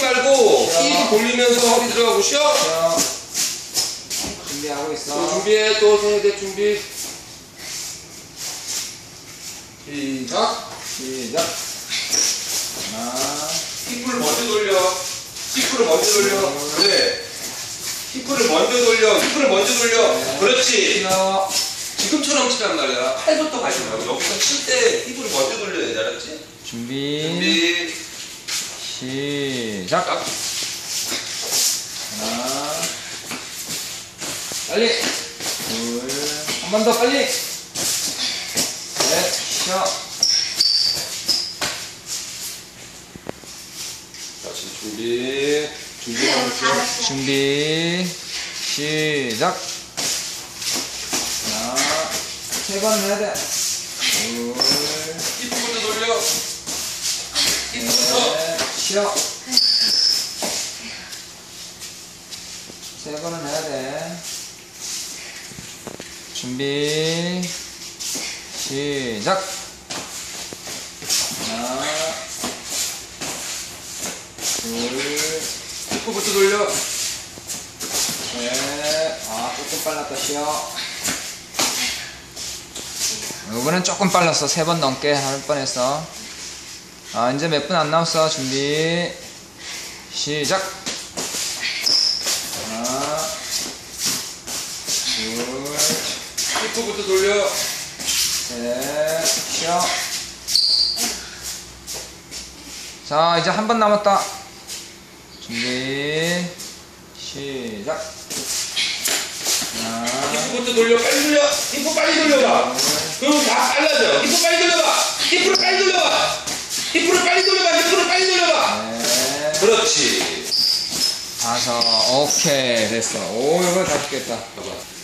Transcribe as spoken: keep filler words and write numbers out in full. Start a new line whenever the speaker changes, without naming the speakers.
말고 힙 돌리면서 허리 들어가고 쉬어.
쉬어. 준비하고 있어.
또 준비해. 또 세대 준비. 시작.
시작. 하나.
힙을 먼저 돌려. 힙을 먼저 돌려. 그래. 힙을 먼저 돌려. 힙을 먼저 돌려.
네.
그렇지.
쉬어.
지금처럼 치란 말이야. 팔부터 가지 말고 여기서 칠 때 힙을 먼저 돌려야 돼. 알았지?
준비.
준비.
시작.
딱.
하나. 빨리. 둘. 한 번 더 빨리. 넷. 쉬어.
다시 준비. 준비하고 쉬어.
준비. 시작. 하나. 세 번 해야 돼. 둘.
힙부터 돌려. 힙부터.
넷. 쉬어. 세 번은 해야 돼. 준비. 시작. 하나. 둘.
힙부터 돌려.
셋. 아, 조금 빨랐다. 쉬어. 이번엔 조금 빨랐어. 세 번 넘게 할 뻔했어. 아, 이제 몇 분 안 남았어. 준비. 시작. 하나. 둘.
힙부터 돌려.
셋. 쉬어. 자, 이제 한 번 남았다. 준비. 시작. 하나.
힙부터 돌려. 빨리 돌려. 힙부 빨리 돌려봐. 그럼 다 빨라져. 힙부 빨리 돌려봐. 힙부를 빨리 돌려봐. 힙부를 빨리 돌려봐. 힙부를 빨리 돌려봐.
넷.
그렇지.
다섯. 오케이. 됐어. 오, 이거 다 죽겠다.
봐봐.